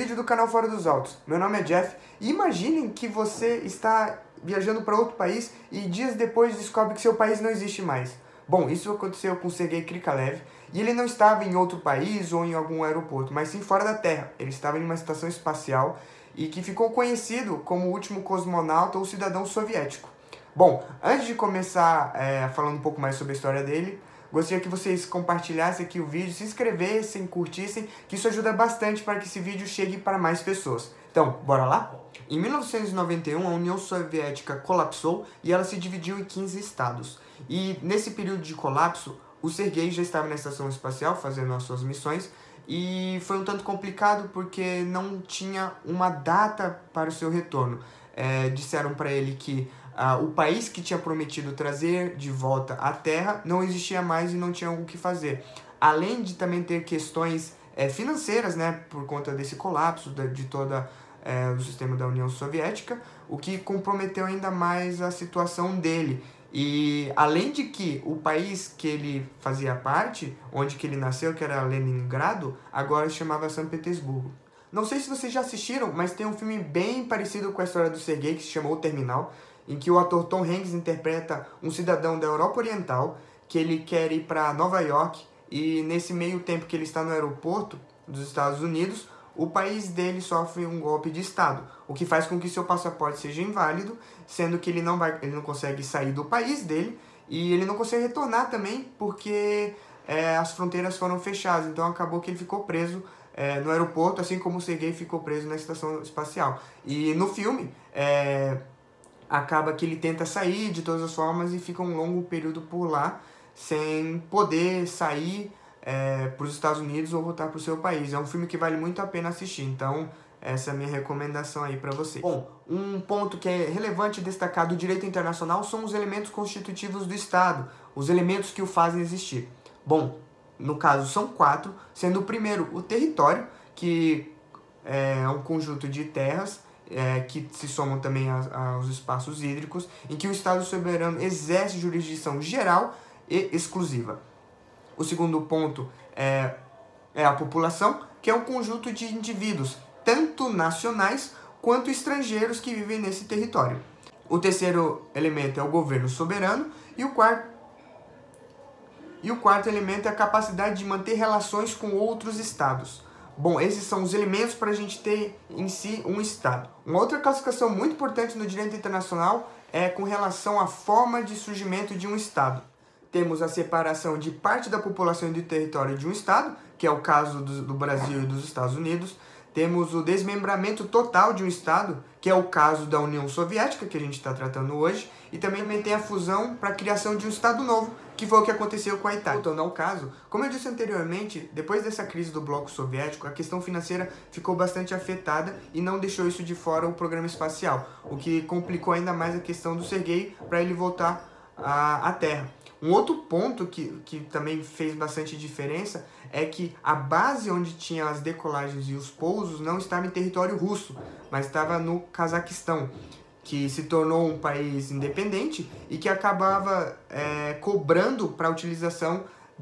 vídeo do canal Fora dos Autos. Meu nome é Jeff e imaginem que você está viajando para outro país e dias depois descobre que seu país não existe mais. Bom, isso aconteceu com Sergei Krikalev e ele não estava em outro país ou em algum aeroporto, mas sim fora da Terra. Ele estava em uma estação espacial e que ficou conhecido como o último cosmonauta ou cidadão soviético. Bom, antes de começar falando um pouco mais sobre a história dele, gostaria que vocês compartilhassem aqui o vídeo, se inscrevessem, curtissem, que isso ajuda bastante para que esse vídeo chegue para mais pessoas. Então, bora lá? Em 1991, a União Soviética colapsou e ela se dividiu em 15 estados. E nesse período de colapso, o Sergei já estava na estação espacial fazendo as suas missões e foi um tanto complicado porque não tinha uma data para o seu retorno. Disseram para ele que o país que tinha prometido trazer de volta à Terra não existia mais e não tinha o que fazer. Além de também ter questões financeiras, né, por conta desse colapso de toda o sistema da União Soviética, o que comprometeu ainda mais a situação dele. E além de que o país que ele fazia parte, onde que ele nasceu, que era Leningrado, agora se chamava São Petersburgo. Não sei se vocês já assistiram, mas tem um filme bem parecido com a história do Sergei, que se chamou O Terminal, em que o ator Tom Hanks interpreta um cidadão da Europa Oriental, que ele quer ir para Nova York, e nesse meio tempo que ele está no aeroporto dos Estados Unidos, o país dele sofre um golpe de Estado, o que faz com que seu passaporte seja inválido, sendo que ele não consegue sair do país dele, e ele não consegue retornar também, porque as fronteiras foram fechadas, então acabou que ele ficou preso no aeroporto, assim como o Sergei ficou preso na estação espacial. E no filme, acaba que ele tenta sair de todas as formas e fica um longo período por lá, sem poder sair para os Estados Unidos ou voltar para o seu país. É um filme que vale muito a pena assistir, então essa é a minha recomendação aí para vocês. Bom, um ponto que é relevante destacar do direito internacional são os elementos constitutivos do Estado, os elementos que o fazem existir. Bom, no caso são 4, sendo o primeiro o território, que é um conjunto de terras que se somam também aos espaços hídricos, em que o Estado soberano exerce jurisdição geral e exclusiva. O segundo ponto é a população, que é um conjunto de indivíduos, tanto nacionais quanto estrangeiros que vivem nesse território. O terceiro elemento é o governo soberano e o quarto elemento é a capacidade de manter relações com outros estados. Bom, esses são os elementos para a gente ter em si um estado. Uma outra classificação muito importante no direito internacional é com relação à forma de surgimento de um estado. Temos a separação de parte da população e do território de um estado, que é o caso do Brasil e dos Estados Unidos. Temos o desmembramento total de um estado, que é o caso da União Soviética, que a gente está tratando hoje. E também tem a fusão para a criação de um estado novo, que foi o que aconteceu com a Itália. Voltando ao caso, como eu disse anteriormente, depois dessa crise do bloco soviético, a questão financeira ficou bastante afetada e não deixou isso de fora o programa espacial, o que complicou ainda mais a questão do Sergei para ele voltar à Terra. Um outro ponto que também fez bastante diferença é que a base onde tinha as decolagens e os pousos não estava em território russo, mas estava no Cazaquistão, que se tornou um país independente e que acabava cobrando para a utilização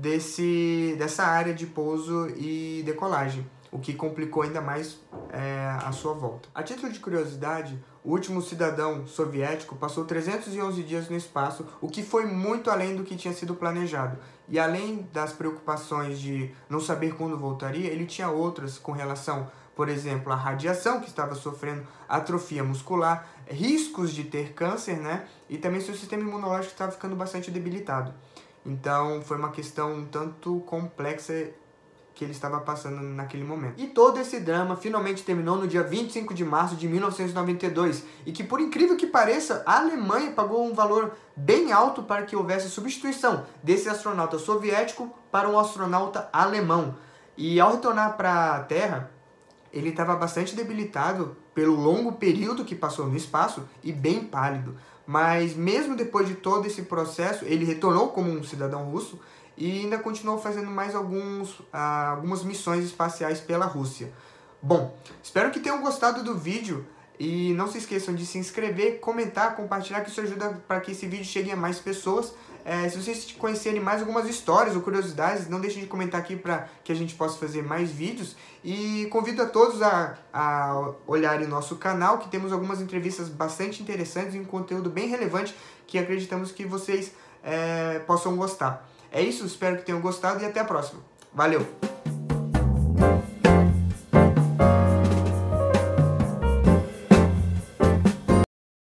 dessa área de pouso e decolagem, o que complicou ainda mais a sua volta. A título de curiosidade, o último cidadão soviético passou 311 dias no espaço, o que foi muito além do que tinha sido planejado. E além das preocupações de não saber quando voltaria, ele tinha outras com relação, por exemplo, à radiação, que estava sofrendo atrofia muscular, riscos de ter câncer, né? E também seu sistema imunológico estava ficando bastante debilitado. Então foi uma questão um tanto complexa que ele estava passando naquele momento. E todo esse drama finalmente terminou no dia 25 de março de 1992, e que, por incrível que pareça, a Alemanha pagou um valor bem alto para que houvesse a substituição desse astronauta soviético para um astronauta alemão. E ao retornar para a Terra, ele estava bastante debilitado pelo longo período que passou no espaço e bem pálido. Mas mesmo depois de todo esse processo, ele retornou como um cidadão russo e ainda continuou fazendo mais algumas missões espaciais pela Rússia. Bom, espero que tenham gostado do vídeo e não se esqueçam de se inscrever, comentar, compartilhar, que isso ajuda para que esse vídeo chegue a mais pessoas. Se vocês conhecerem mais algumas histórias ou curiosidades, não deixem de comentar aqui para que a gente possa fazer mais vídeos. E convido a todos a olharem nosso canal, que temos algumas entrevistas bastante interessantes e um conteúdo bem relevante que acreditamos que vocês possam gostar. É isso, espero que tenham gostado e até a próxima. Valeu!